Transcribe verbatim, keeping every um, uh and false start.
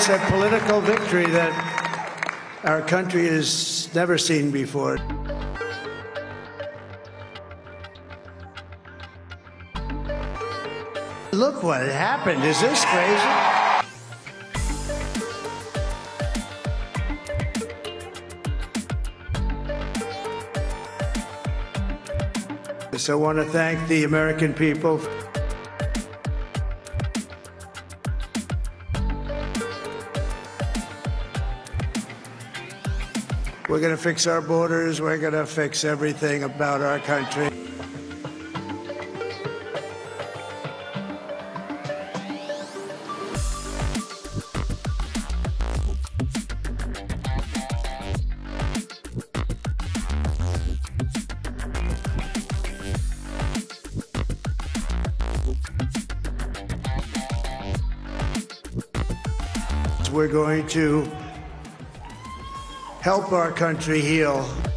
it's a political victory that our country has never seen before. Look what happened. Is this crazy? So I want to thank the American people. We're going to fix our borders. We're going to fix everything about our country. We're going to help our country heal.